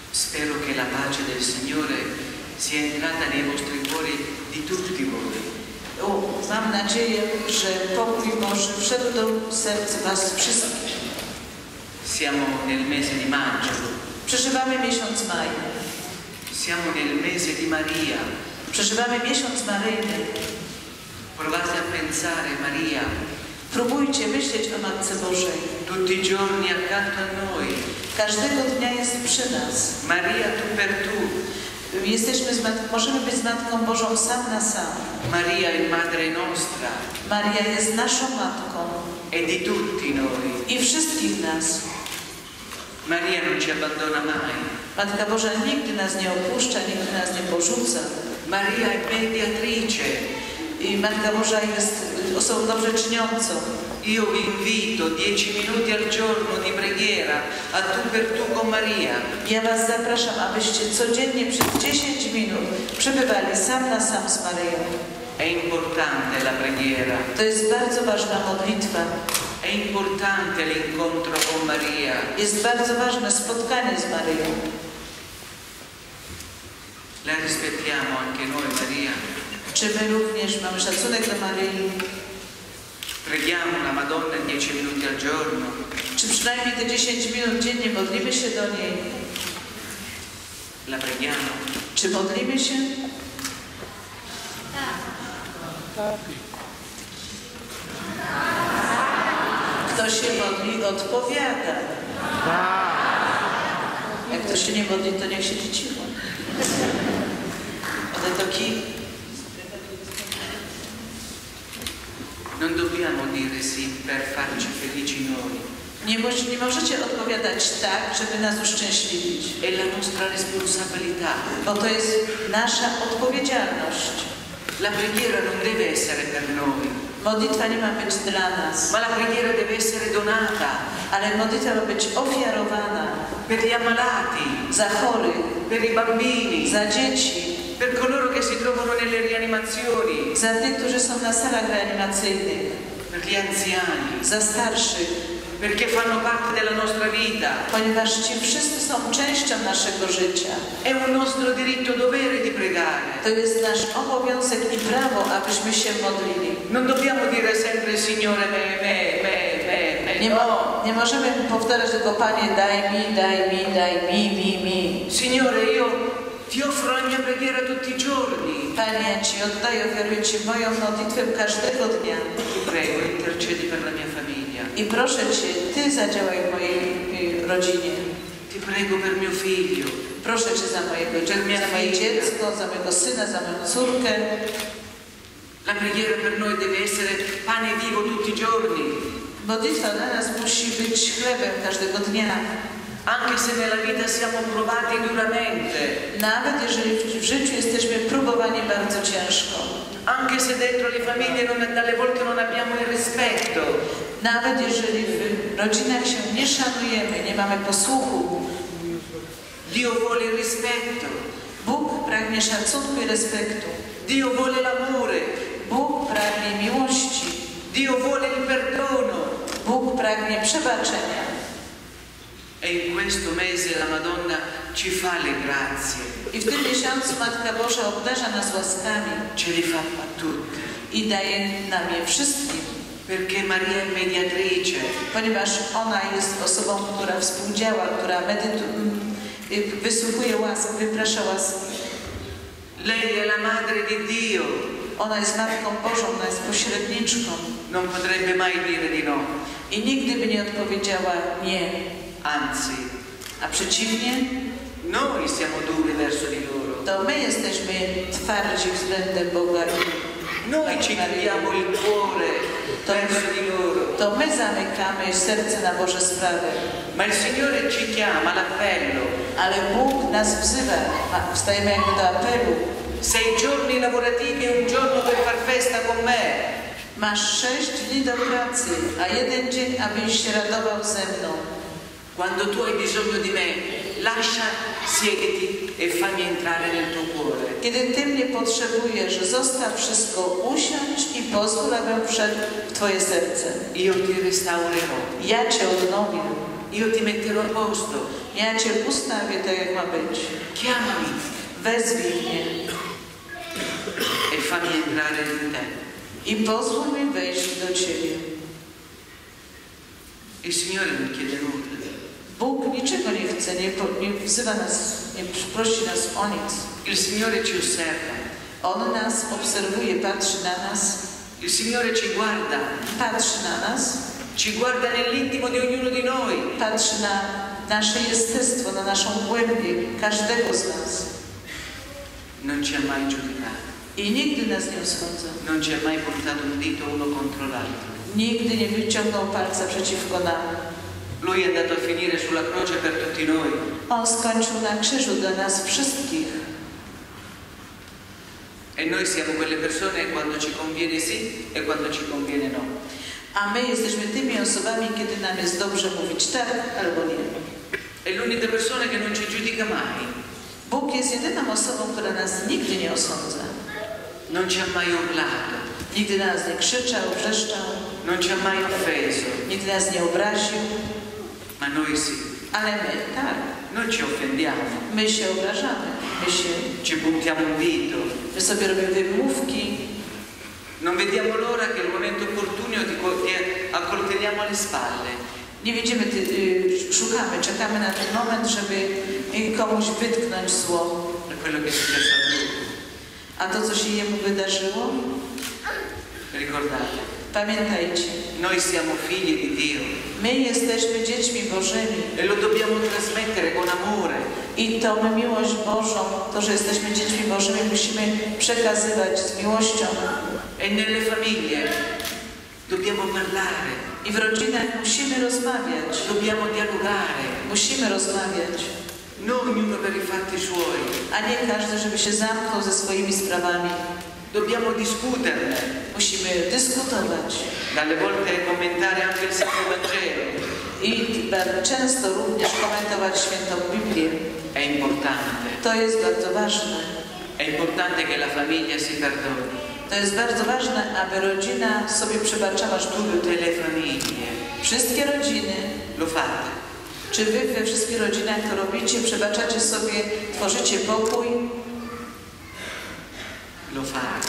Spero che la pace del Signore sia entrata nei vostri cuori di tutti voi. Mam nadzieję, że pokój Boży wszedł do serc was wszystkich. Siamo nel mese di maggio. Przeżywamy miesiąc maj. Siamo nel mese di Maria. Przeżywamy miesiąc maryjny. Provate a pensare, Maria. Próbujcie myśleć o Matce Bożej. Tutti i giorni accanto a noi. Każdego dnia jest przy nas. Maria tu per tu. Możemy być z Matką Bożą sam na sam. Maria è madre nostra. Maria jest naszą matką. E di tutti noi. I wszystkich nas. Maria non ci abbandona mai. Matka Boża nigdy nas nie opuszcza, nigdy nas nie porzuca. Maria è mediatrice. I Matka Boża jest osobą dobrze czyniącą. Io vi invito 10 minuti al giorno di preghiera a tu per tu con Maria. Ja was zapraszam, abyście codziennie przez 10 minut przebywali sam na sam z Maryją. È importante la preghiera. To jest bardzo ważna modlitwa. È importante l'incontro con Maria. Jest bardzo ważne spotkanie z Maryją. La rispettiamo anche noi, Maria. Czy my również mamy szacunek do Maryi? Preghiamo la Madonna 10 minuti al giorno. Czy przynajmniej te 10 minut dziennie modlimy się do niej? La preghiamo. Czy modlimy się? Tak. Kto się modli, odpowiada. Jak ktoś się nie modli, to niech siedzi cicho. Non dobbiamo dire sì per farci felici noi. Nie możecie odpowiadać tak, żeby nas uszczęśliwić. È la nostra responsabilità. Bo to jest nasza odpowiedzialność. La preghiera non deve essere per noi. Modlitwa nie ma być dla nas. Ma la preghiera deve essere donata. Ale modlitwa ma być ofiarowana. Per gli ammalati. Za chorych. Per i bambini. Za dzieci. Per coloro che si trovano nelle rianimazioni. Za tych, którzy są na salach reanimacyjnych. Per gli anziani. Za starszych. Perché fanno parte della nostra vita. Ponieważ ci wszyscy są częścią naszego życia. È un nostro diritto dovere di pregare. To jest nasz obowiązek i prawo, abyśmy się modlili. Non dobbiamo dire sempre Signore me. No. Nie możemy powtarzać tylko Panie daj mi. Signore, io ti offro la mia preghiera tutti i giorni. Panie, ja Ci oddaję, ofiaruję Ci moją modlitwę każdego dnia. Ti prego, intercedi per la mia famiglia. I proszę Cię, Ty zadziałaj w mojej rodzinie. Ti prego per mio figlio. Proszę Cię za moje dziecko, za mojego syna, za moją córkę. La preghiera per noi deve essere pane vivo tutti i giorni. Modlitwa dla nas musi być chlebem każdego dnia. Anche se nella vita siamo provati duramente. Nawet jeżeli w życiu jesteśmy próbowani bardzo ciężko. Anche se dentro le famiglie dalle volte non abbiamo il rispetto. Nawet jeżeli w rodzinach się nie szanujemy, nie mamy posłuchu. Dio vuole il rispetto. Bóg pragnie szacunku i respektu. Dio vuole l'amore. Bóg pragnie miłości. Dio vuole il perdono. Bóg pragnie przebaczenia. E in questo mese la Madonna ci fa le grazie. I w tym miesiącu Matka Boża obdarza nas łaskami. Ce li fa a tutti. I daje nam je wszystkim. Perché Maria è mediatrice. Ponieważ ona jest osobą, która współdziała, która wysłuchuje łask, wyprasza łaski. Lei è la madre di Dio. Ona jest Matką Bożą, ona jest pośredniczką. Non potrebbe mai dire di no. I nigdy by nie odpowiedziała nie. Anzi, a przeciwnie, noi siamo duri verso di loro. To my jesteśmy twardzi względem Boga. Noi ci chiudiamo il cuore verso di loro. To my zamykamy serce na Boże sprawy. Ma il Signore ci chiama all'appello. Ale Bóg nas wzywa, wstajemy jakby do apelu. 6 giorni lavorativi e un giorno per far festa con me. Masz 6 dni do pracy, a 1 dzień, abyś się radował ze mną. Quando tu hai bisogno di me, lascia, siediti e fammi entrare nel tuo cuore. Kiedy Ty mnie potrzebujesz, zostaw wszystko, usiądź i pozwól, abym wszedł w Twoje serce. Io ti restaurerò. Ja Cię odnowię. io ti metterò a posto. Ja Cię ustawię tak, jak ma być. Chiamami Wezwij mnie e fammi entrare in te. i pozwól mi wejść do Ciebie. Il Signore non chiede nulla. Bóg niczego nie chce, nie wzywa nas, nie prosi nas o nic. Il Signore ci osserva. On nas obserwuje, patrzy na nas, Il Signore ci guarda. patrzy na nas, Ci guarda nell'intimo di ognuno di noi. patrzy na nasze jestestwo, na naszą głębię, każdego z nas. Non ci ha mai giudicato. I nigdy nas nie osądza. Non ci ha mai puntato un dito uno contro l'altro. Nigdy nie wyciągnął palca przeciwko nam. Lui è andato a finire sulla croce per tutti noi. On skończył na krzyżu dla nas wszystkich. E noi siamo quelle persone quando ci conviene sì e quando ci conviene no. A my jesteśmy tymi osobami, kiedy nam jest dobrze mówić tak albo nie. È l'unica persona che non ci giudica mai. Bóg jest jedyną osobą, która nas nigdy nie osądza. Non ci ha mai urlato. Nigdy na nas nie krzyczał, wrzeszczał, Non ci ha mai offeso. nigdy nas nie obraził. Ma noi sì. Ale my, tak, Noi ci offendiamo. my się obrażamy. Ci puntiamo un dito. My sobie robimy wymówki. Non vediamo l'ora che il momento opportuno ti accoltelliamo alle spalle. Nie widzimy, szukamy, czekamy na ten moment, żeby komuś wytknąć zło. È quello che è successo a lui. A to, co się jemu wydarzyło, Ricordate, pamiętajcie, noi siamo figli di Dio my jesteśmy dziećmi Bożymi e lo dobbiamo trasmettere con amore. i tą miłość Bożą, to, że jesteśmy dziećmi Bożymi, musimy przekazywać z miłością. E nelle famiglie dobbiamo parlare, I w rodzinach musimy rozmawiać, dobbiamo dialogare, musimy rozmawiać, non ognuno per i fatti suoi. a nie każdy, żeby się zamknął ze swoimi sprawami. Dobbiamo discuterne, Musimy dyskutować dalle volte commentare anche il Santo Vangelo. i bardzo często również komentować Świętą Biblię. È importante. To jest bardzo ważne. È importante che la famiglia si perdoni. To jest bardzo ważne, aby rodzina sobie przebaczała sztukę. Tutte le famiglie Wszystkie rodziny, lo fate. czy wy we wszystkich rodzinach to robicie, przebaczacie sobie, tworzycie pokój? Lo fate.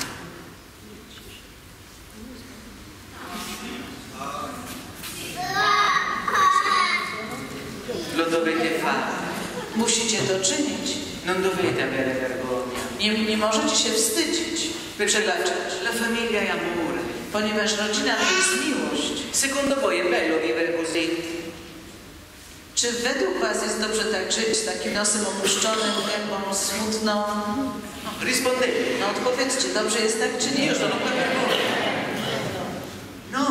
Lo dovete fare. Musicie to czynić. Non dovete avere vergogna. Nie możecie się wstydzić, przebaczać, La famiglia è amore. ponieważ rodzina to jest miłość. Secondo voi è bello vivere così? Czy według was jest dobrze tak żyć, z takim nosem opuszczonym, gębą smutną? No, rispondete. No odpowiedzcie, dobrze jest tak czy nie? Io sono qua per voi. No.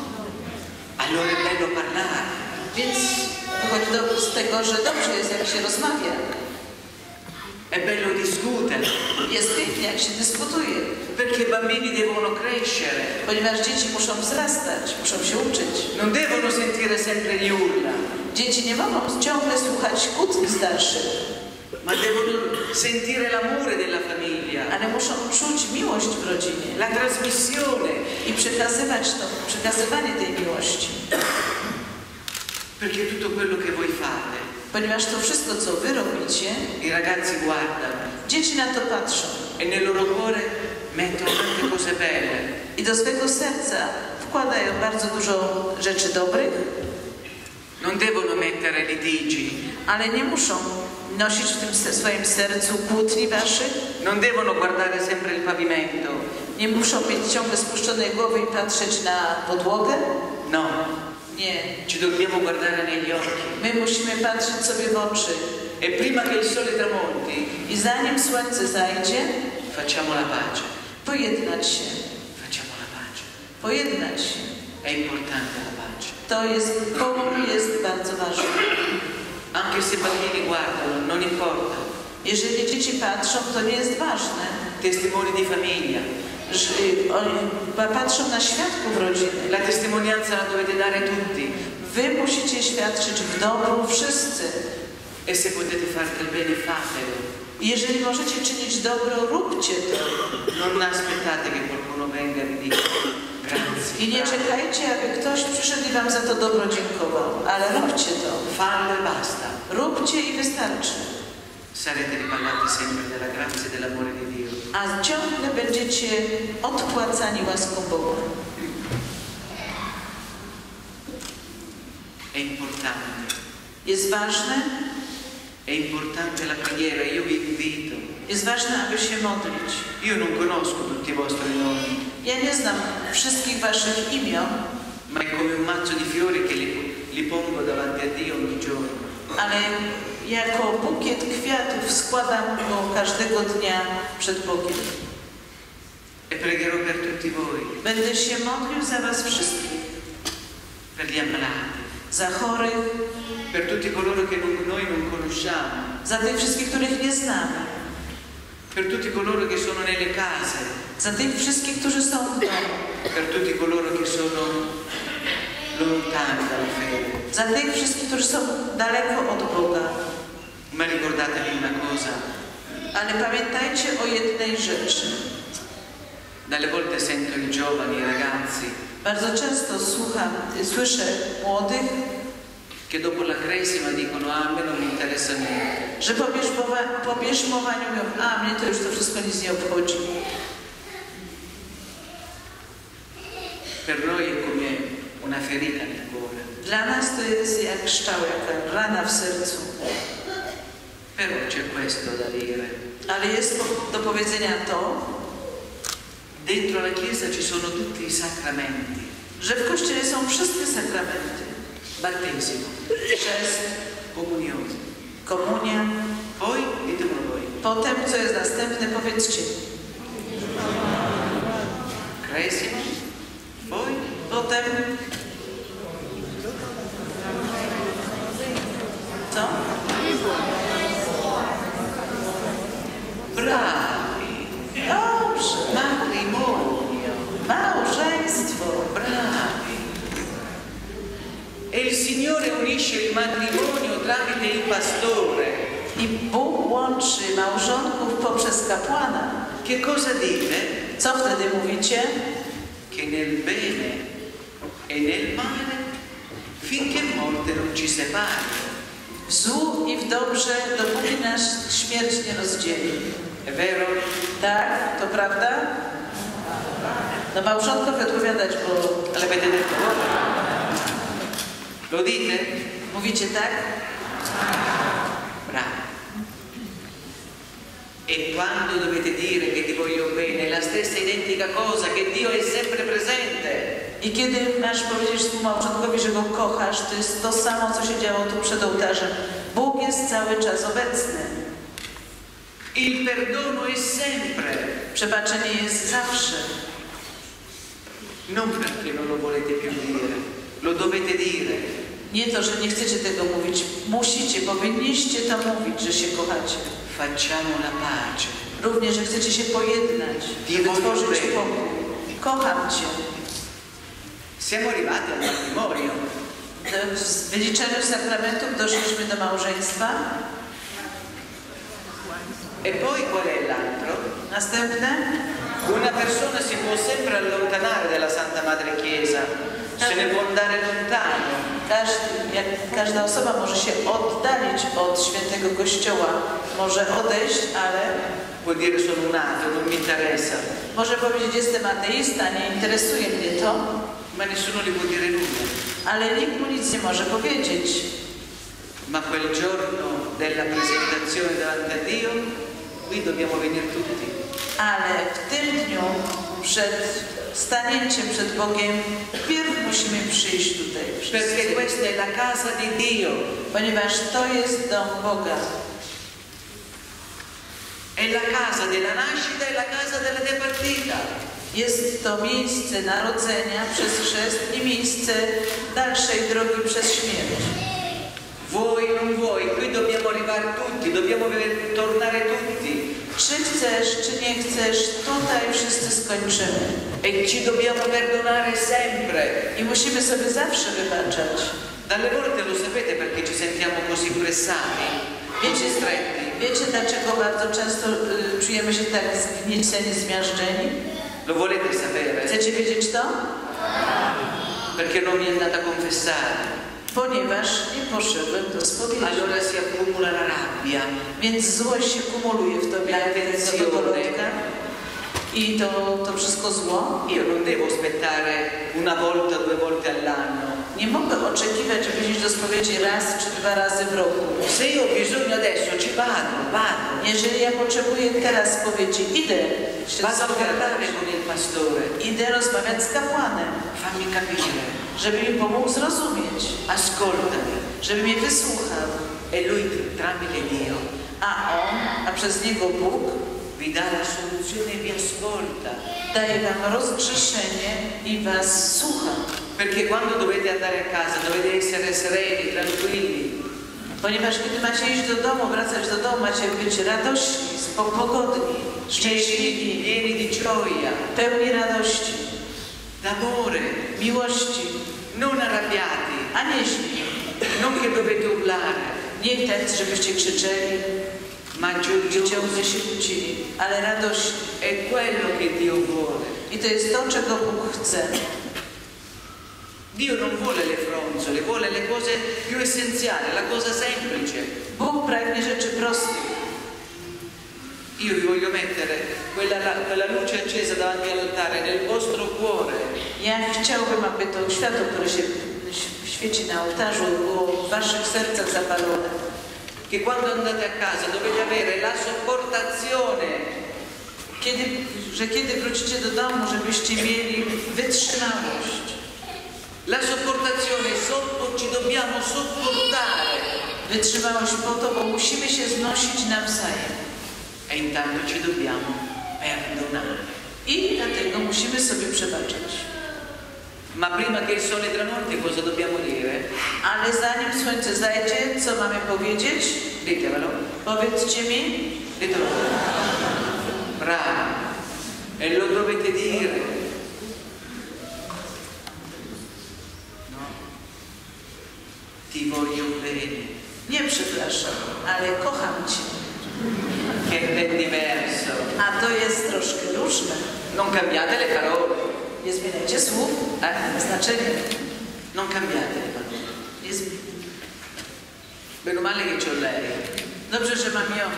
Allora è bello parlare. Więc wychodzi z tego, że dobrze jest, jak się rozmawia. È bello discutere. Jest pięknie, jak się dyskutuje. Perché i bambini devono crescere. Ponieważ dzieci muszą wzrastać, muszą się uczyć. Non devono sentire sempre gli urla. Dzieci nie mogą ciągle słuchać kłótni starszych, Ma devono sentire l'amore della famiglia. ale muszą czuć miłość w rodzinie La trasmissione. i przekazywanie tej miłości. Perché tutto quello che voi fate, Ponieważ to wszystko, co wy robicie, i ragazzi guardano dzieci na to patrzą e nel loro cuore mettono tante cose belle. i do swego serca wkładają bardzo dużo rzeczy dobrych, Non devono mettere litigi, ale nie muszą nosić w tym swoim sercu kłótni waszych, non devono guardare sempre il pavimento. nie muszą mieć ciągle spuszczonej głowy i patrzeć na podłogę. No, Nie. ci dobbiamo guardare negli occhi. My musimy patrzeć sobie w oczy E prima che il sole tramonti, i zanim słońce zajdzie, facciamo la pace. pojednać się. Facciamo la pace. Pojednać się. È importante la pace. Pokój jest bardzo ważny. Anche se i bambini guardano, non importa. Jeżeli dzieci patrzą, to nie jest ważne. Testimoni di famiglia. Oni patrzą na świadków rodziny. La testimonianza la dovete dare tutti. Wy musicie świadczyć w domu wszyscy. E se potete fare del bene, fatelo. Jeżeli możecie czynić dobro, róbcie to. Non aspettate che qualcuno venga e vi dica Grazie. I nie czekajcie, aby ktoś przyszedł i wam za to dobro dziękował, ale róbcie to. Fallo e basta. Róbcie i wystarczy. Sarete ripagati sempre della grazia e dell'amore di Dio. A ciągle będziecie odpłacani łaską Boga. È importante. Jest ważne, È importante la preghiera. Io vi invito. jest ważne, aby się modlić. Io non conosco tutti i vostri nomi, Ja nie znam wszystkich waszych imion, ma è come un mazzo di fiori che li pongo davanti a Dio ogni giorno. ale jako bukiet kwiatów składam go każdego dnia przed Bogiem. E pregherò per tutti voi, Będę się modlił za was wszystkich, per gli ammalati, za chorych, per tutti coloro che noi non conosciamo, za tych wszystkich, których nie znamy, per tutti coloro che sono nelle case, za tych wszystkich, którzy są w domu, per tutti coloro che sono lontani dalla fede. za tych wszystkich, którzy są daleko od Boga. Ma ricordatevi una cosa, Ale pamiętajcie o jednej rzeczy. dalle volte sento i giovani, i ragazzi, Bardzo często słyszę młodych, che dopo la cresima dicono a me non mi interessa niente. że po bierzmowaniu mówią, a mnie to już to wszystko nic nie obchodzi. Per noi è come una ferita nel cuore, Dla nas to jest jak szczał, jaka rana w sercu. però c'è questo da dire. Ale jest do powiedzenia to, Dentro la Chiesa ci sono tutti i sacramenti, że w Kościele są wszystkie sakramenty. battesimo, Chrzest, comunione, komunia. poi ditemelo voi, Potem, co jest następne, powiedzcie. cresima, poi Potem... Co? bravi, Dobrze. matrimonio, Małżeństwo. bravi. E il Signore unisce il matrimonio tramite il pastore. I Bóg łączy małżonków poprzez kapłana. Che cosa dite? Co wtedy mówicie? Che nel bene e nel male, finché morte non ci separi. W złu i w dobrze, dopóki nas śmierć nie rozdzieli. È vero? Tak, to prawda? No małżonkowi odpowiadać, bo... L'avete detto voi? Lo dite? Mówicie tak? Bravo. E quando dovete dire che ti voglio bene, è la stessa identica cosa, che Dio è sempre presente. I kiedy masz powiedzieć współmałżonkowi, że go kochasz, to jest to samo, co się działo tu przed ołtarzem. Bóg jest cały czas obecny. Il perdono è sempre. Przebaczenie jest zawsze. Non perché non lo volete più dire, lo dovete dire. Nie to, że nie chcecie tego mówić. Musicie, powinniście to mówić, że się kochacie. Facciamo la pace. Również, że chcecie się pojednać, wytworzyć pokój. Kocham Cię. Siamo arrivati al matrimonio. W wyliczeniu sakramentów doszliśmy do małżeństwa. E poi qual è l'altro? Następne. Una persona si può sempre allontanare dalla Santa Madre Chiesa, se ne può andare lontano. Każda osoba może się oddalić od świętego Kościoła. Może odejść, ale Vuol dire sono un ateo, non mi interessa. może powiedzieć, jestem ateista, nie interesuje mnie to, Ma nessuno gli può dire nulla. ale nikt mu nic nie może powiedzieć. Ma quel giorno della presentazione davanti a Dio, qui dobbiamo venire tutti. Ale w tym dniu, przed stanięciem przed Bogiem, wpierw musimy przyjść tutaj Perché wszyscy, questa è la casa di Dio. ponieważ to jest dom Boga. È la casa della nascita e la casa della departita. Jest to miejsce narodzenia przez chrzest i miejsce dalszej drogi przez śmierć. Vuoi o non vuoi, qui dobbiamo arrivare tutti, dobbiamo tornare tutti. Czy chcesz, czy nie chcesz, tutaj wszyscy skończymy. E ci dobbiamo perdonare sempre. I musimy sobie zawsze wybaczać. Dalle volte lo sapete perché ci sentiamo così pressati, così stretti. Wiecie, dlaczego bardzo często czujemy się tak zgnieceni, zmiażdżeni? Lo volete sapere? Chcecie wiedzieć to? Perché non mi è andata a confessare. Ponieważ nie poszedłem do spowiedzi. Allora si accumula la rabbia. Więc złość się kumuluje w tobie, do dogolotka. I to wszystko zło. Io non devo aspettare una volta, 2 volte all'anno. Nie mogę oczekiwać, żeby iść do spowiedzi raz czy 2 razy w roku. Se io ho bisogno adesso ci vado. Jeżeli ja potrzebuję teraz spowiedzi, idę. Vado a parlare con il pastore. Idę rozmawiać z kapłanem. Fammi capire. Żeby mi pomógł zrozumieć. Ascoltami. Żeby mnie wysłuchał. E lui tramite Dio. A przez niego Bóg vi dà la soluzione e vi ascolta. Daje wam rozgrzeszenie i was słucha. Perché quando dovete andare a casa dovete essere sereni, tranquilli. Ponieważ kiedy macie iść do domu, wracać do domu, macie być radośni, pogodni, szczęśliwi, pieni di gioia, pełni radości, d'amore, miłości, non arrabbiati, a nie źli. non che dovete urlare, Nie tak, żebyście krzyczeli, ma ciągle gioiosi. się kłócili, ale radośnie. È quello che Dio vuole. I to jest to, czego Bóg chce. Dio non vuole le fronzole, vuole le cose più essenziali, la cosa semplice. Bóg pragnie rzeczy prostych. Io vi voglio mettere quella luce accesa davanti all'altare nel vostro cuore. Ja chciałbym, aby to światło, które się świeci na ołtarzu, było w waszych sercach zapalone. Che quando andate a casa dovete avere la sopportazione. Kiedy wrócicie do domu, żebyście mieli wytrzymałość. La sopportazione sotto ci dobbiamo sopportare. Wytrzymałość po to, bo musimy się znosić nawzajem. E intanto ci dobbiamo perdonare. I dlatego musimy sobie przebaczać. Ma prima che il sole tramonti cosa dobbiamo dire? Ale zanim słońce zajdzie, co mamy powiedzieć? Ditevelo. Powiedzcie mi. Ditelo. Bravo. E lo dovete dire. No. Ti voglio bene. Nie przepraszam, ale kocham cię. Che è ben diverso. A to jest troszkę różne. Non cambiate le parole. Nie zmieniajcie słów, znaczenie. Non cambiate le parole. Nie zmieniajcie. Meno male che c'ho lei. Dobrze, że mam ją.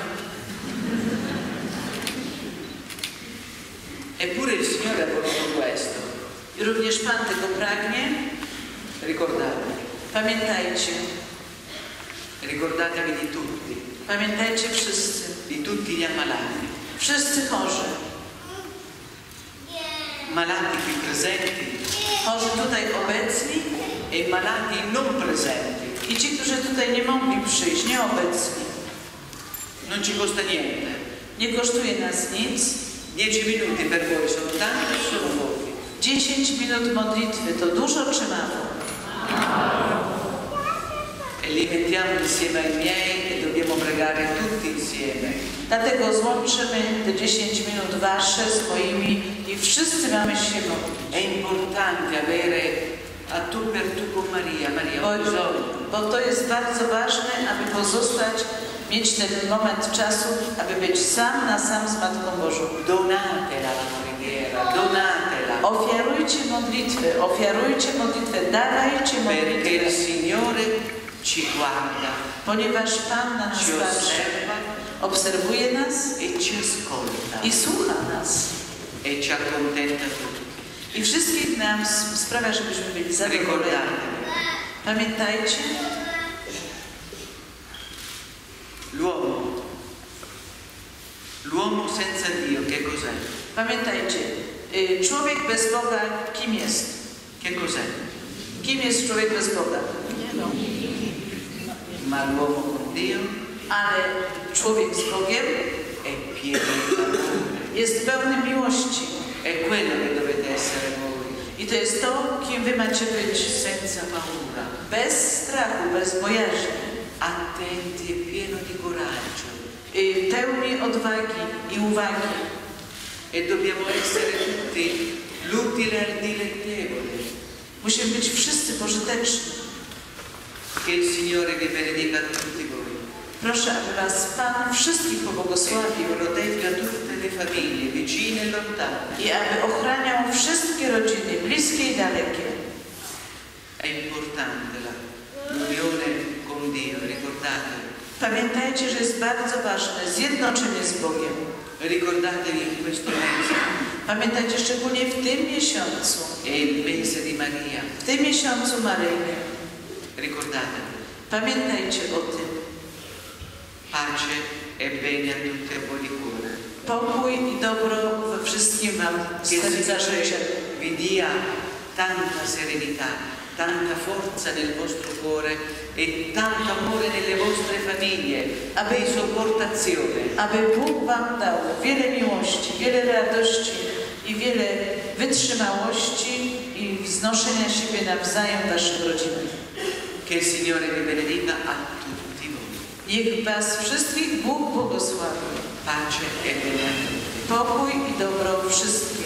Eppure il Signore ha voluto questo. I również Pan tego pragnie. Ricordatevi. Pamiętajcie. Ricordatevi di tutti. Pamiętajcie wszyscy. Di tutti gli ammalati. Wszyscy chorzy. Malati qui presenti Chorzy tutaj obecni e malati non presenti. i ci, którzy tutaj nie mogli przyjść, nieobecni. Non ci costa niente. Nie kosztuje nas nic. 10 minuti per voi sono tanti o sono pochi? 10 minut modlitwy to dużo czy mało? E li mettiamo insieme ai miei e dobbiamo pregare tutti insieme. Dlatego złączymy te 10 minut wasze z moimi i wszyscy mamy się modlić. È importante avere a tu per tu con Maria. Maria, ho bisogno. Bo to jest bardzo ważne, aby pozostać, mieć ten moment czasu, aby być sam na sam z Matką Bożą. Donatela la preghiera, donatela. Ofiarujcie modlitwę, dawajcie Perché il modlitwę. Signore ci guarda, Ponieważ Pan na nas ci patrzy, osserva obserwuje nas e ci ascolta i słucha nas. e ci accontenta tutti. I wszystkich nam sprawia, żebyśmy byli zadowoleni. Ricordate, Pamiętajcie, l'uomo senza Dio che cos'è? pamiętajcie, człowiek bez Boga kim jest? Che cos'è? Kim jest człowiek bez Boga? Ma l'uomo con Dio Ale człowiek z Bogiem è pieno di amore. jest pełny miłości. È quello che dovete essere voi, I to jest to, kim wy macie być. senza paura, Bez strachu, bez bojaźni. attenti e pieno di coraggio. Pełni odwagi i uwagi. E dobbiamo essere tutti l'utile al dilettevole. Musimy być wszyscy pożyteczni. Che il Signore vi benedica a tutti voi. Proszę, aby was Pan wszystkich pobłogosławił protegga tutte le famiglie, vicine e lontane. i aby ochraniał wszystkie rodziny, bliskie i dalekie. È importante l'unione con Dio, ricordate. Pamiętajcie, że jest bardzo ważne zjednoczenie z Bogiem. Ricordatevi in questo mese, Pamiętajcie szczególnie w tym miesiącu, è il mese di Maria. w tym miesiącu Maryjnym. Ricordatevi, Pamiętajcie o tym. pace e bene a tutti a buon cuore. Pokój i dobro we wszystkim wam Che il serca życzę. Signore vi dia tanta serenità, tanta forza nel vostro cuore e tanto amore nelle vostre famiglie, di sopportazione. Aby Bóg wam dał wiele miłości, wiele radości i wiele wytrzymałości i znoszenia siebie nawzajem w waszych rodzinach. Che il Signore vi benedica a tutti voi. Niech was wszystkich Bóg błogosławi. Pace e bene a tutti. Pokój i dobro wszystkim.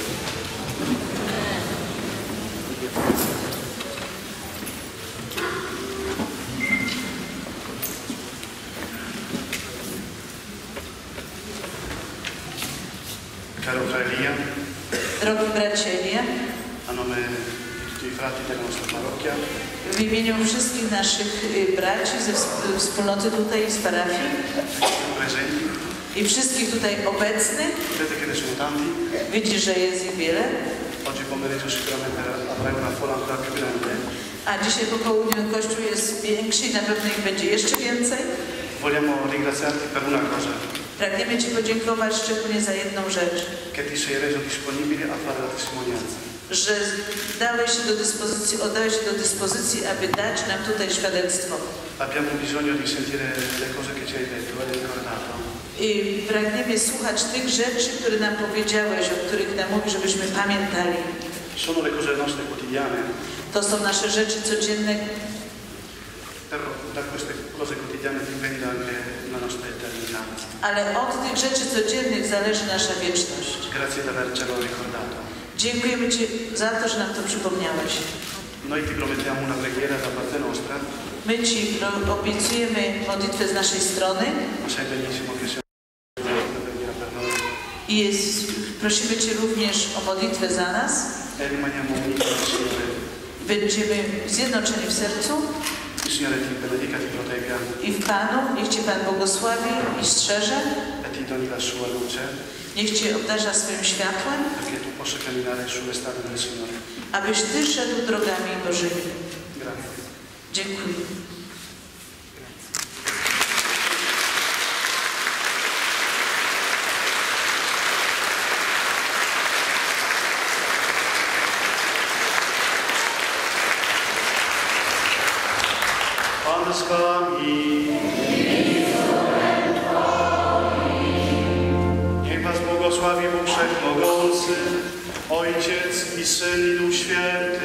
Caro Elia, Drogi bracia Elia, a nome di tutti i frati della nostra parrocchia, w imieniu wszystkich naszych braci ze wspólnoty tutaj z parafii presenti, i wszystkich tutaj obecnych, vedete che ne sono tanti. widzisz, że jest ich wiele, Oggi pomeriggio sicuramente avrai una folla ancora più grande. a dzisiaj po południu Kościół jest większy i na pewno ich będzie jeszcze więcej. Vogliamo ringraziarti per una cosa, Pragniemy Ci podziękować szczególnie za jedną rzecz, che ti sei reso disponibile a fare la testimonianza. że oddałeś się do dyspozycji, aby dać nam tutaj świadectwo. Abbiamo bisogno di sentire le cose che ci hai detto e ricordato. I pragniemy słuchać tych rzeczy, które nam powiedziałeś, o których nam mówisz, żebyśmy pamiętali. Sono le cose nostre quotidiane, To są nasze rzeczy codzienne, però da queste cose quotidiane dipende anche la nostra eternità. ale od tych rzeczy codziennych zależy nasza wieczność. Grazie di avercelo ricordato. Dziękujemy Ci za to, że nam to przypomniałeś. Noi ti promettiamo una preghiera da parte nostra, My Ci obiecujemy modlitwę z naszej strony ma sai benissimo che se una preghiera per noi i prosimy Cię również o modlitwę za nas. e rimaniamo uniti al Signore. Będziemy zjednoczeni w sercu Il Signore ti benedica, ti protegga i w Panu. Niech Cię Pan błogosławi i strzeże. e ti doni la sua luce Niech Cię obdarza swoim światłem, perché tu possa camminare sulle strade del Signore. abyś Ty szedł drogami Bożymi. Grazie. Dziękuję. Pan z wami. Niech was błogosławi Bóg Wszechmogący, Ojciec i Syn i Duch Święty.